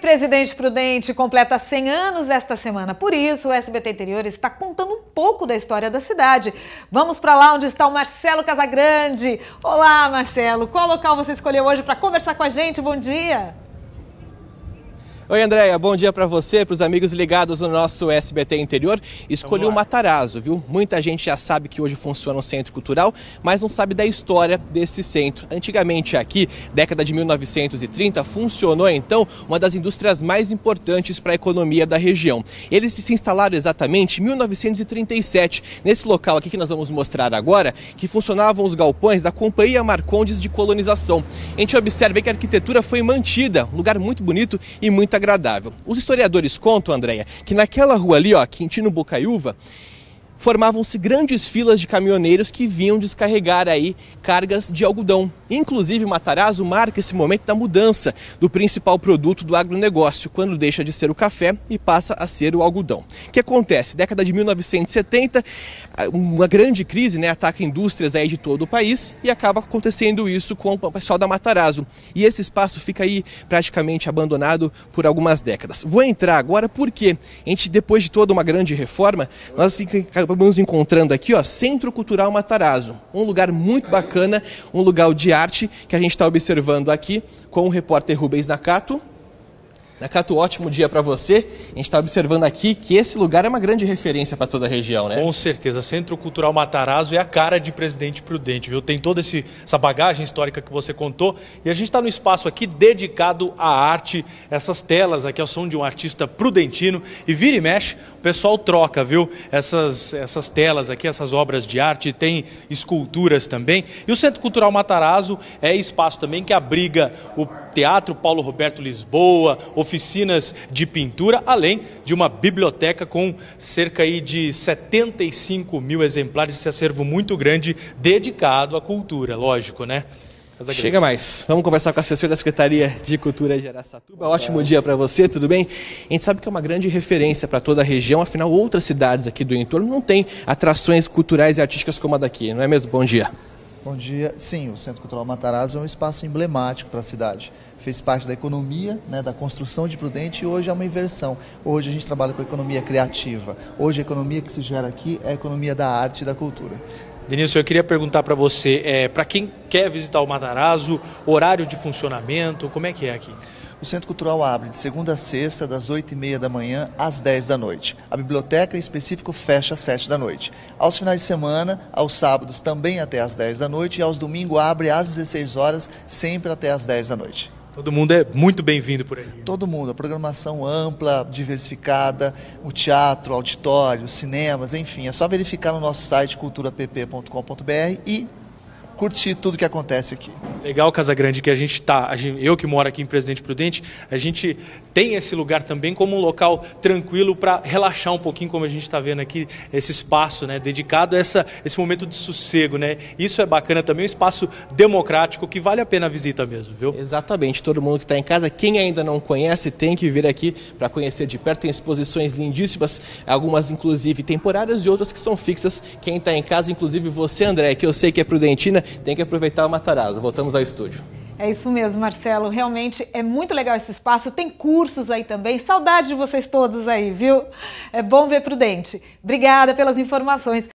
Presidente Prudente completa 100 anos esta semana. Por isso, o SBT Interior está contando um pouco da história da cidade. Vamos para lá onde está o Marcelo Casagrande. Olá, Marcelo. Qual local você escolheu hoje para conversar com a gente? Bom dia. Oi, Andréia, bom dia para você, para os amigos ligados no nosso SBT Interior. Escolhi o Matarazzo, viu? Muita gente já sabe que hoje funciona um centro cultural, mas não sabe da história desse centro. Antigamente aqui, década de 1930, funcionou então uma das indústrias mais importantes para a economia da região. Eles se instalaram exatamente em 1937, nesse local aqui que nós vamos mostrar agora, que funcionavam os galpões da Companhia Marcondes de Colonização. A gente observa que a arquitetura foi mantida, um lugar muito bonito e muito agradável. Os historiadores contam, Andréia, que naquela rua ali, ó, Quintino Bocaiúva, formavam-se grandes filas de caminhoneiros que vinham descarregar aí cargas de algodão. Inclusive, o Matarazzo marca esse momento da mudança do principal produto do agronegócio, quando deixa de ser o café e passa a ser o algodão. O que acontece? Década de 1970, uma grande crise, ataca indústrias aí de todo o país e acaba acontecendo isso com o pessoal da Matarazzo. E esse espaço fica aí praticamente abandonado por algumas décadas. Vou entrar agora porque a gente, depois de toda uma grande reforma, nós acabamos encontrando aqui, ó, Centro Cultural Matarazzo, um lugar muito bacana, um lugar de arte que a gente está observando aqui com o repórter Rubens Nakato. Nakato, ótimo dia para você. A gente está observando aqui que esse lugar é uma grande referência para toda a região, né? Com certeza. Centro Cultural Matarazzo é a cara de Presidente Prudente, viu? Tem toda essa bagagem histórica que você contou. E a gente está no espaço aqui dedicado à arte. Essas telas aqui são de um artista prudentino. E vira e mexe, o pessoal troca, viu? Essas telas aqui, essas obras de arte. Tem esculturas também. E o Centro Cultural Matarazzo é espaço também que abriga o Teatro Paulo Roberto Lisboa, oficinas de pintura, além de uma biblioteca com cerca aí de 75 mil exemplares, esse acervo muito grande dedicado à cultura, lógico, né? Chega mais. Vamos conversar com a assessora da Secretaria de Cultura de Araçatuba. Ótimo dia para você, tudo bem? A gente sabe que é uma grande referência para toda a região, afinal outras cidades aqui do entorno não têm atrações culturais e artísticas como a daqui, não é mesmo? Bom dia. Bom dia. Sim, o Centro Cultural Matarazzo é um espaço emblemático para a cidade. Fez parte da economia, da construção de Prudente, e hoje é uma inversão. Hoje a gente trabalha com a economia criativa. Hoje a economia que se gera aqui é a economia da arte e da cultura. Denilson, eu queria perguntar para você, para quem quer visitar o Matarazzo, horário de funcionamento, como é que é aqui? O Centro Cultural abre de segunda a sexta, das 8h30 da manhã às 10 da noite. A biblioteca, em específico, fecha às 7 da noite. Aos finais de semana, aos sábados, também até às 10 da noite, e aos domingos abre às 16 horas, sempre até às 10 da noite. Todo mundo é muito bem-vindo por aí. Todo mundo. A programação ampla, diversificada, o teatro, auditório, cinemas, enfim. É só verificar no nosso site culturapp.com.br e curtir tudo que acontece aqui. Legal, Casagrande, que eu que moro aqui em Presidente Prudente, a gente tem esse lugar também como um local tranquilo para relaxar um pouquinho, como a gente está vendo aqui, esse espaço, dedicado a esse momento de sossego, Isso é bacana também, um espaço democrático que vale a pena a visita mesmo, viu? Exatamente, todo mundo que está em casa, quem ainda não conhece, tem que vir aqui para conhecer de perto. Tem exposições lindíssimas, algumas inclusive temporárias e outras que são fixas. Quem está em casa, inclusive você, André, que eu sei que é prudentina, tem que aproveitar o Matarazzo. Voltamos ao estúdio. É isso mesmo, Marcelo. Realmente é muito legal esse espaço. Tem cursos aí também. Saudade de vocês todos aí, viu? É bom ver Prudente. Obrigada pelas informações.